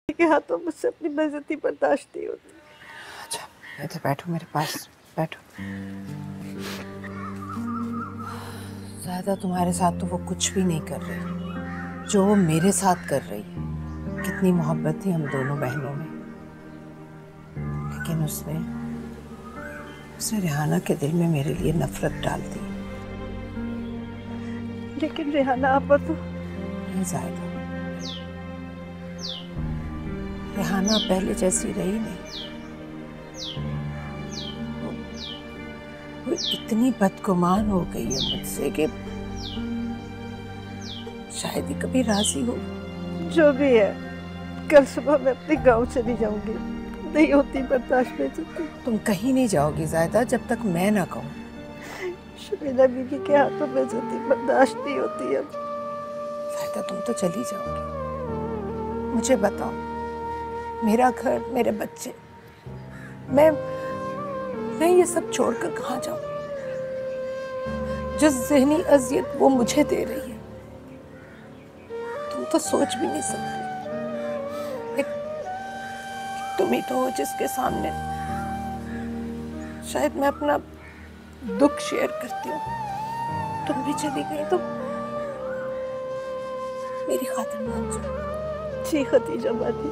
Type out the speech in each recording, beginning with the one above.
के हाथों मुझसे अपनी बेइज्जती बर्दाश्त नहीं होती। अच्छा इधर बैठो, मेरे पास बैठो। ज़्यादा तुम्हारे साथ तो वो कुछ भी नहीं कर रही जो वो मेरे साथ कर रही है। कितनी मोहब्बत थी हम दोनों बहनों में, लेकिन उसने रेहाना के दिल में मेरे लिए नफरत डाल दी। लेकिन रेहाना आपा तो नहीं ज़ायदा, रेहाना पहले जैसी रही नहीं। वो इतनी बदगुमान हो गई है मुझसे कि शायद ही कभी राजी हो। जो भी है, कल सुबह मैं अपने गांव चली जाऊंगी। नहीं होती बर्दाश्त में बेइज्जती। तुम कहीं नहीं जाओगी ज़ायदा जब तक मैं ना कहूँ। शमीला बीबी के हाथों बेइज्जती बर्दाश्त नहीं होती अब। ज़ायदा तुम तो चली जाओगी। मुझे बताओ, मेरा घर, मेरे बच्चे, मैं ये सब छोड़कर कहाँ जाऊँ? जो ज़हनी अज़ियत वो मुझे दे रही है, तुम तो सोच भी नहीं सकती। एक तुम ही तो हो जिसके सामने शायद मैं अपना दुख शेयर करती हूँ। तुम भी चली गई तो मेरी खातिर मान जाओ। जी खदीजा बाजी,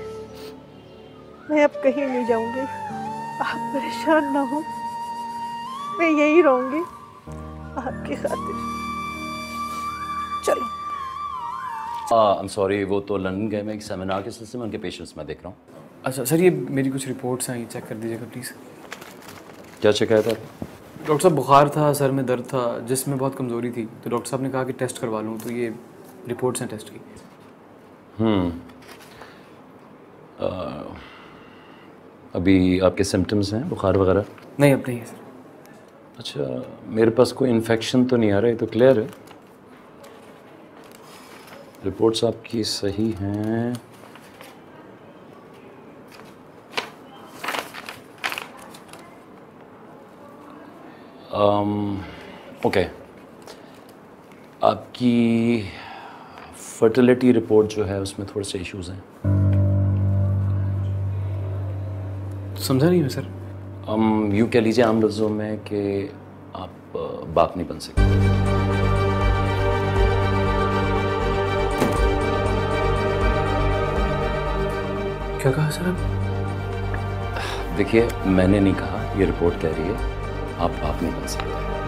मैं अब कहीं नहीं जाऊंगी। आप परेशान ना हो, मैं यही रहूंगी आपकी खातिर। चलो। आई एम सॉरी, वो तो लंदन गए, मैं एक सेमिनार के सिलसिले में उनके पेशेंट्स में देख रहा हूँ। अच्छा सर, ये मेरी कुछ रिपोर्ट्स आई, चेक कर दीजिएगा प्लीज़। क्या शिकायत है? डॉक्टर साहब, बुखार था, सर में दर्द था, जिस्म में बहुत कमज़ोरी थी, तो डॉक्टर साहब ने कहा कि टेस्ट करवा लूँ, तो ये रिपोर्ट्स हैं टेस्ट की। अभी आपके सिम्टम्स हैं बुखार वगैरह? नहीं, अब नहीं है सर। अच्छा, मेरे पास कोई इन्फेक्शन तो नहीं आ रहा है, तो क्लियर है। रिपोर्ट्स आपकी सही हैं। ओके, आपकी फर्टिलिटी रिपोर्ट जो है उसमें थोड़े से इश्यूज हैं। समझा नहीं मैं सर। यूँ कह लीजिए आम लफ्ज़ों में कि आप बाप नहीं बन सकते। क्या कहा सर आप? देखिए, मैंने नहीं कहा, ये रिपोर्ट कह रही है आप बाप नहीं बन सकते।